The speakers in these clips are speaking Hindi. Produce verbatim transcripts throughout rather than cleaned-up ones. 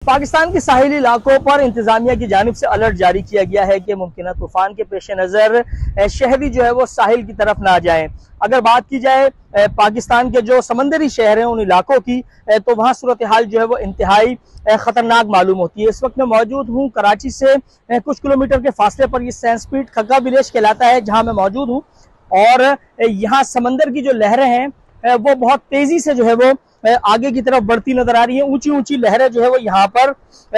पाकिस्तान के साहिली इलाकों पर इंतजामिया की जानिब से अलर्ट जारी किया गया है कि मुमकिन तूफान के पेश नज़र शहरी जो है वो साहिल की तरफ ना जाएं। अगर बात की जाए पाकिस्तान के जो समंदरी शहर हैं उन इलाकों की, तो वहाँ सूरत हाल जो है वो इंतहाई खतरनाक मालूम होती है। इस वक्त मैं मौजूद हूँ कराची से कुछ किलोमीटर के फासले पर, ये सेंट पीट खग्गा विलेज कहलाता है जहाँ मैं मौजूद हूँ। और यहाँ समंदर की जो लहरें हैं वो बहुत तेजी से जो है वो आगे की तरफ बढ़ती नजर आ रही है। ऊंची ऊंची लहरें जो है वो यहाँ पर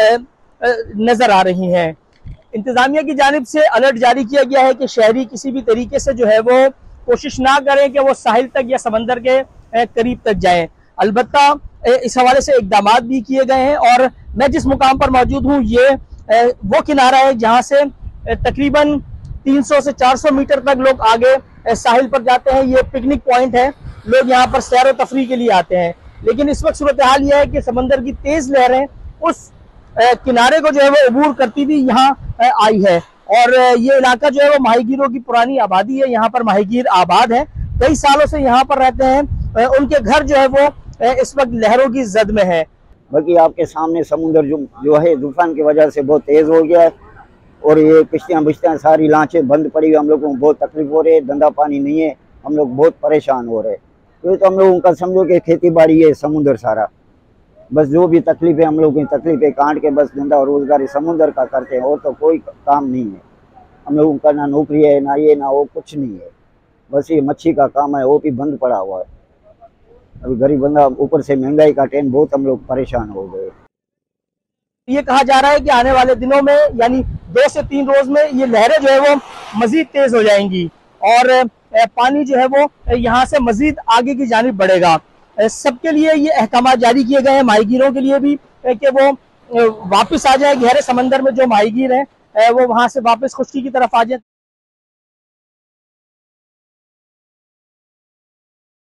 नजर आ रही हैं। इंतजामिया की जानिब से अलर्ट जारी किया गया है कि शहरी किसी भी तरीके से जो है वो कोशिश ना करें कि वो साहिल तक या समंदर के करीब तक जाएं। अलबत्ता इस हवाले से इकदाम भी किए गए हैं। और मैं जिस मुकाम पर मौजूद हूँ ये वो किनारा है जहाँ से तकरीबन तीन सौ से चार सौ मीटर तक लोग आगे साहिल पर जाते हैं। ये पिकनिक पॉइंट है, लोग यहाँ पर सैर व तफरी के लिए आते हैं। लेकिन इस वक्त सूरत हाल यह है कि समंदर की तेज लहरें उस किनारे को जो है वो अबूर करती हुई यहाँ आई है। और ये इलाका जो है वो माहीगीरों की पुरानी आबादी है। यहाँ पर माहीगीर आबाद है, कई सालों से यहाँ पर रहते हैं। उनके घर जो है वो इस वक्त लहरों की जद में है। बाकी आपके सामने समुद्र जो जो है तूफान की वजह से बहुत तेज हो गया है और ये किश्तियाँ बिश्तियाँ सारी लांचें बंद पड़ी हुई। हम लोगों को बहुत तकलीफ हो रही है, धंधा पानी नहीं है, हम लोग बहुत परेशान हो रहे हैं। तो, तो हम लोगों का समझो कि खेती बाड़ी है, समुद्र सारा, बस जो भी तकलीफ है हम लोगों की तकलीफ है काट के बस धंधा और रोजगार समुद्र का करते हैं और तो कोई काम नहीं है। हम लोगों का ना नौकरी है, ना ये ना वो, कुछ नहीं है। बस ये मच्छी का काम है, वो भी बंद पड़ा हुआ है। अभी गरीब बंदा, ऊपर से महंगाई का टाइम, बहुत हम लोग परेशान हो गए। ये कहा जा रहा है कि आने वाले दिनों में यानी दो से तीन रोज में ये लहरें जो है वो मजीद तेज हो जाएंगी और पानी जो है वो यहाँ से मजीद आगे की जानिब बढ़ेगा। सबके लिए ये अहकाम जारी किए गए हैं, माहीगीरों के लिए भी, कि वो वापस आ जाए गहरे समंदर में। जो माहीगीर हैं वो वहां से वापस खुश्की की तरफ आ जाए।